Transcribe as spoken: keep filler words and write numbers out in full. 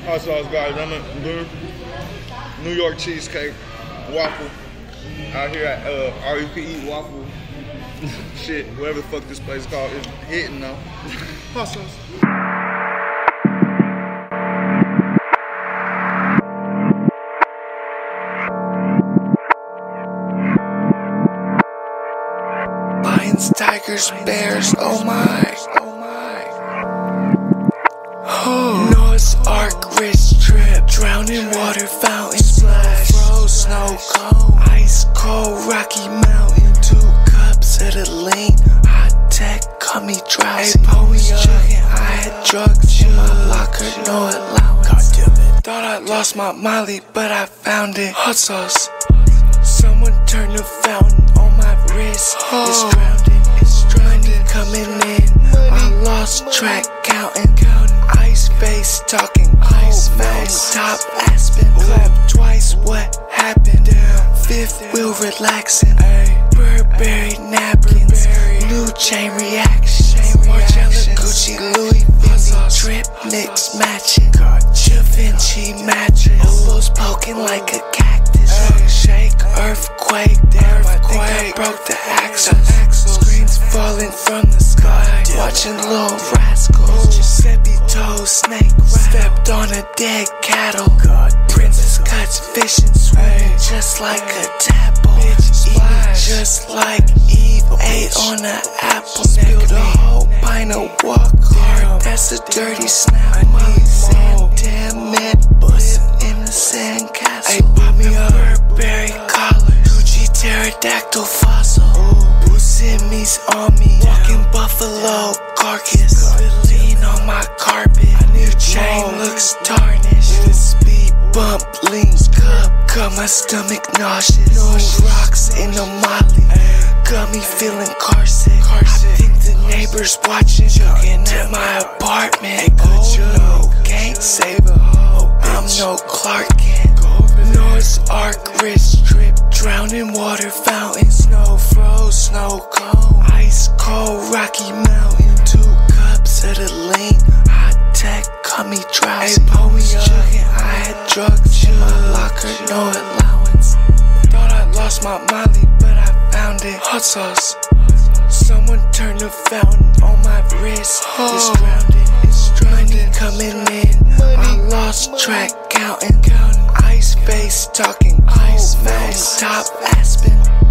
Hot sauce, guys. I'm at good New York cheesecake waffle out here at uh, R U P E waffle. Shit, whatever the fuck this place is called. It's hitting though. Hot sauce. Lions, tigers, bears, oh my, oh my. Oh. Noah's Ark wrist trip, drowning water fountain splash, froze snow cone, ice cold rocky mountain, two cups of the lean, hot tech cut me drowsy. Hey, Poe was chugging, I had drugs in my locker, no allowance. God damn it. Thought I lost my Molly, but I found it. Hot sauce. Someone turned the fountain on my wrist. Oh. It's drowning, it's drowning, coming in. I lost track counting, counting. Ice face talking, ice face. Top Aspen, clap twice. What happened? Damn. Fifth wheel relaxing. Ay. Burberry napkins, blue chain reaction. Margiela, Gucci, Louis, Fendi, drip mix matching. Da Vinci mattress, elbows poking like a cactus. Shake, earthquake, damn, I think I broke the axles. Screens falling from the sky, watching little rascals. Giuseppe toe, snake stepped on a dead cattle. Princess cuts fish and swimming just like a tadpole. Eating just like Eve ate on an apple. Spilled a whole pint of walk hard. That's a dirty snap. I need sand, damn it, live in a SandKastles. Hey, pop me a Burberry collar, Gucci pterodactyl fossil. Buscemi's on me, walking buffalo carcass. Lean on my carpet, new chain looks tarnished. The speed bump links cup, got my stomach nauseous. No rocks in the molly, got me feeling car sick. I think the neighbors watching, looking at my apartment. Oh no, can't save a hoe, I'm no Clark Kent. Noah's Ark wrist strip, drowning water fountain, snow froze, snow cone, ice cold rocky mountain, two cups of the lean, hot tech cut me drowsy. Hey, Poe was chugging, I had drugs in my locker, no allowance. Thought I lost my Molly, but I found it. Hot sauce. Someone turned the fountain on my wrist. It's drowning, it's drowning, coming in. I lost track counting, counting. Ice face talking, ice face. Top Aspen.